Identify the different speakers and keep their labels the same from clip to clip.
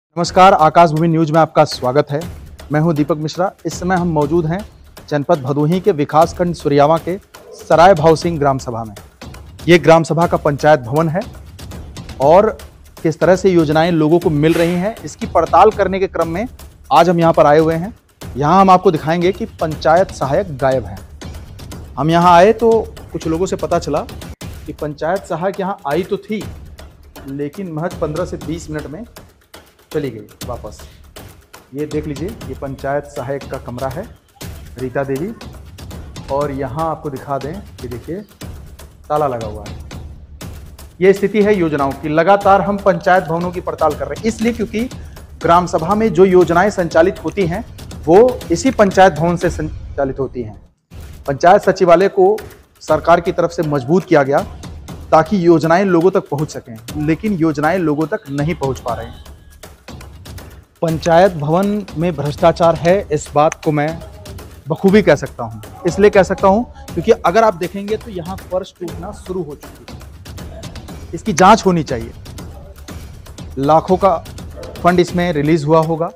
Speaker 1: नमस्कार, आकाश भूमि न्यूज में आपका स्वागत है। मैं हूं दीपक मिश्रा। इस समय हम मौजूद हैं जनपद भदोही के विकासखंड सुरियावा के सराय भाव सिंह ग्राम सभा में। ये ग्राम सभा का पंचायत भवन है और किस तरह से योजनाएं लोगों को मिल रही हैं, इसकी पड़ताल करने के क्रम में आज हम यहाँ पर आए हुए हैं। यहाँ हम आपको दिखाएंगे कि पंचायत सहायक गायब हैं। हम यहाँ आए तो कुछ लोगों से पता चला कि पंचायत सहायक यहाँ आई तो थी, लेकिन महज 15 से 20 मिनट में चली गई वापस। ये देख लीजिए, ये पंचायत सहायक का कमरा है, रीता देवी। और यहाँ आपको दिखा दें कि देखिए ताला लगा हुआ है। ये स्थिति है योजनाओं की। लगातार हम पंचायत भवनों की पड़ताल कर रहे हैं, इसलिए क्योंकि ग्राम सभा में जो योजनाएं संचालित होती हैं वो इसी पंचायत भवन से संचालित होती हैं। पंचायत सचिवालय को सरकार की तरफ से मजबूत किया गया ताकि योजनाएं लोगों तक पहुंच सकें, लेकिन योजनाएं लोगों तक नहीं पहुंच पा रही हैं। पंचायत भवन में भ्रष्टाचार है, इस बात को मैं बखूबी कह सकता हूं। इसलिए कह सकता हूं क्योंकि अगर आप देखेंगे तो यहां फर्श टूटना शुरू हो चुकी है। इसकी जांच होनी चाहिए। लाखों का फंड इसमें रिलीज हुआ होगा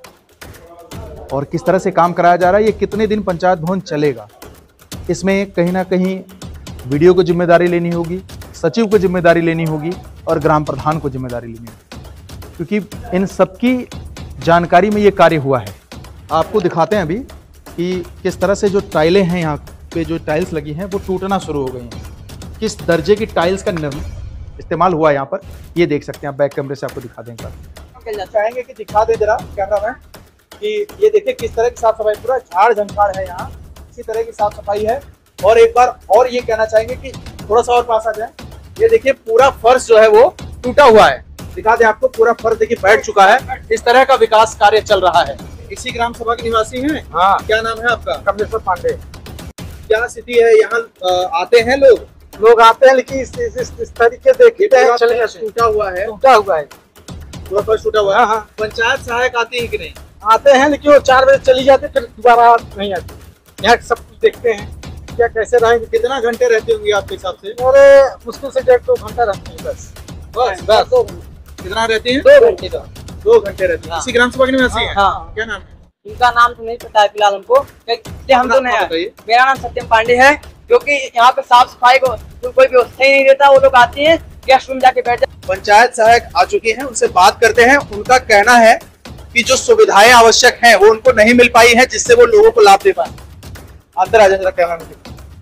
Speaker 1: और किस तरह से काम कराया जा रहा है, ये कितने दिन पंचायत भवन चलेगा, इसमें कहीं ना कहीं वीडियो को जिम्मेदारी लेनी होगी, सचिव को जिम्मेदारी लेनी होगी और ग्राम प्रधान को जिम्मेदारी लेनी होगी, क्योंकि इन सबकी जानकारी में ये कार्य हुआ है। आपको दिखाते हैं अभी कि किस तरह से जो टाइलें हैं, यहाँ पे जो टाइल्स लगी हैं वो टूटना शुरू हो गई हैं। किस दर्जे की टाइल्स का इस्तेमाल हुआ है यहाँ पर, ये देख सकते हैं आप। बैक कैमरे से आपको दिखा देंगे।
Speaker 2: चाहेंगे कि दिखा दे जरा कैमरामैन कि ये देखिए किस तरह की साफ सफाई, पूरा झाड़ झंखाड़ है यहाँ, इसी तरह की साफ सफाई है। और एक बार और ये कहना चाहेंगे कि थोड़ा सा और पास आ जाए। ये देखिए पूरा फर्श जो है वो टूटा हुआ है। दिखा दे आपको, पूरा फर्श देखिए बैठ चुका है। इस तरह का विकास कार्य चल रहा है। इसी ग्राम सभा के निवासी हैं? हाँ। क्या नाम है आपका? कमलेश्वर पांडे। क्या स्थिति है यहाँ? आते हैं लोग आते हैं, लेकिन इस तरीके देखते हैं टूटा हुआ है पूरा फर्श टूटा हुआ है। पंचायत सहायक आती है कि नहीं? आते हैं, लेकिन वो 4 बजे चली जाते, फिर दोबारा नहीं आती। यहाँ सब कुछ देखते हैं क्या कैसे रहेंगे। कितना घंटे रहते होंगे आपके हिसाब से? और मुश्किल से 1.5-2 घंटा रहते हैं बस। कितना रहते हैं? 2 घंटे का। 2 घंटे रहते हैं। इसी ग्राम सभा के निवासी हैं? क्या नाम है?
Speaker 3: इनका नाम तो नहीं पता है फिलहाल हमको, हम तो नहीं। मेरा नाम सत्यम पांडे है। क्योंकि यहाँ पे साफ सफाई को कोई व्यवस्था ही नहीं देता। वो लोग आते हैं, गेस्ट रूम जाके बैठ जाते।
Speaker 2: पंचायत सहायक आ चुके हैं, उनसे बात करते हैं। उनका कहना है कि जो सुविधाएं आवश्यक हैं वो उनको नहीं मिल पाई है, जिससे वो लोगों को लाभ दे पाए। अंदर आ जाए कैमरा में।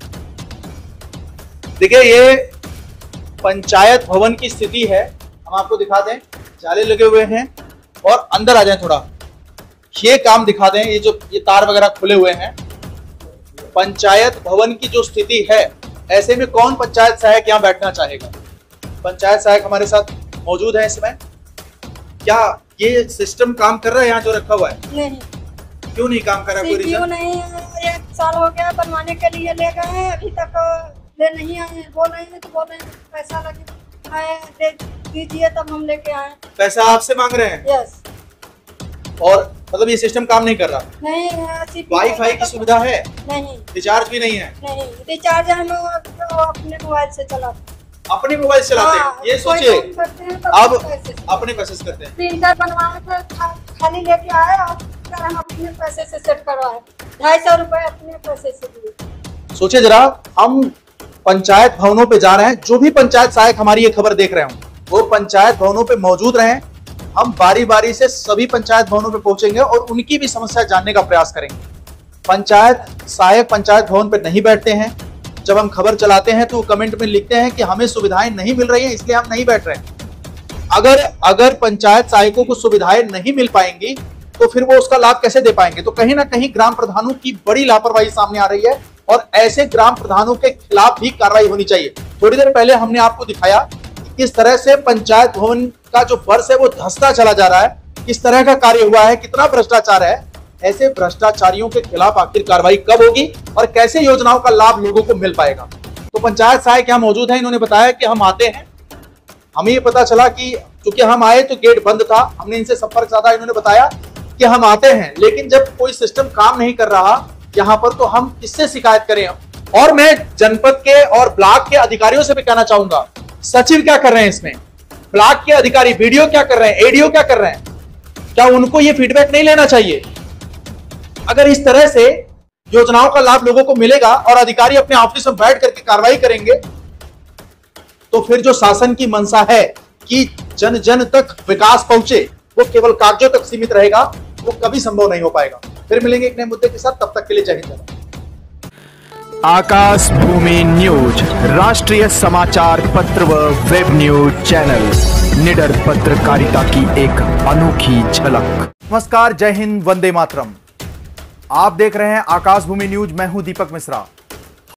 Speaker 2: देखिए ये पंचायत भवन की स्थिति है, हम आपको दिखा दें। जाले लगे हुए हैं और अंदर आ जाएं थोड़ा, ये काम दिखा दें। ये तार वगैरह खुले हुए हैं। पंचायत भवन की जो स्थिति है, ऐसे में कौन पंचायत सहायक यहाँ बैठना चाहेगा? पंचायत सहायक हमारे साथ मौजूद है इसमें। क्या ये सिस्टम काम कर रहा है यहाँ जो रखा हुआ है?
Speaker 4: नहीं।
Speaker 2: क्यों नहीं काम कर रहा? कोई रीजन?
Speaker 4: नहीं, 1 साल हो गया बनवाने के लिए ले गए, अभी तक ले नहीं आए। बोल रहे हैं तो बोल रहे हैं पैसा लगे आए, दे दीजिए तब हम लेके आए।
Speaker 2: पैसा आपसे मांग रहे हैं?
Speaker 4: यस।
Speaker 2: और मतलब ये सिस्टम काम नहीं कर रहा?
Speaker 4: नहीं।
Speaker 2: वाईफाई की सुविधा है?
Speaker 4: नहीं।
Speaker 2: रिचार्ज भी नहीं है?
Speaker 4: नहीं, रिचार्ज हम अपने मोबाइल से चलाते।
Speaker 2: अपने मोबाइल से चलाते हैं? ये सोचिए, अब अपने पैसे से करते हैं।
Speaker 4: प्रिंटर बनवाने खाली लेके आए और हम अपने पैसे से सेट करवाए। 250 रुपए अपने पैसे से दिए।
Speaker 2: सोचिए जरा, हम पंचायत भवनों पे जा रहे हैं। जो भी पंचायत सहायक हमारी ये खबर देख रहे हो वो पंचायत भवनों पे मौजूद रहें। हम बारी बारी से सभी पंचायत भवनों पे पहुंचेंगे और उनकी भी समस्या जानने का प्रयास करेंगे। पंचायत सहायक पंचायत भवन पे नहीं बैठते हैं। जब हम खबर चलाते हैं तो कमेंट में लिखते हैं कि हमें सुविधाएं नहीं मिल रही हैं, इसलिए हम नहीं बैठ रहे हैं। अगर पंचायत सहायकों को सुविधाएं नहीं मिल पाएंगी तो फिर वो उसका लाभ कैसे दे पाएंगे? तो कहीं ना कहीं ग्राम प्रधानों की बड़ी लापरवाही सामने आ रही है और ऐसे ग्राम प्रधानों के खिलाफ भी कार्रवाई होनी चाहिए। थोड़ी देर पहले हमने आपको दिखाया कि किस तरह से पंचायत भवन का जो फर्श है वो धंसता चला जा रहा है, किस तरह का कार्य हुआ है, कितना भ्रष्टाचार है। ऐसे भ्रष्टाचारियों के खिलाफ आखिर कार्रवाई कब होगी और कैसे योजनाओं का लाभ लोगों को मिल पाएगा? तो पंचायत सहायक यहाँ मौजूद है। इन्होंने बताया कि हम आते हैं। हमें ये पता चला कि चूंकि हम आए तो गेट बंद था, हमने इनसे संपर्क साधा। इन्होंने बताया कि हम आते हैं, लेकिन जब कोई सिस्टम काम नहीं कर रहा यहाँ पर तो हम किससे शिकायत करें? और मैं जनपद के और ब्लॉक के अधिकारियों से भी कहना चाहूंगा, सचिव क्या कर रहे हैं इसमें, ब्लॉक के अधिकारी वीडियो क्या कर रहे हैं, एडीओ क्या कर रहे हैं, क्या उनको ये फीडबैक नहीं लेना चाहिए? अगर इस तरह से योजनाओं का लाभ लोगों को मिलेगा और अधिकारी अपने ऑफिस में बैठ करके कार्रवाई करेंगे, तो फिर जो शासन की मंशा है कि जन जन तक विकास पहुंचे, वो केवल कागजों तक सीमित रहेगा, वो कभी संभव नहीं हो पाएगा। फिर मिलेंगे एक नए मुद्दे के साथ, तब तक के लिए जय हिंद।
Speaker 5: आकाश भूमि न्यूज, राष्ट्रीय समाचार पत्र व वेब न्यूज चैनल, निडर पत्रकारिता की एक अनोखी झलक।
Speaker 1: नमस्कार, जय हिंद, वंदे मातरम। आप देख रहे हैं आकाश भूमि न्यूज। मैं हूं दीपक मिश्रा।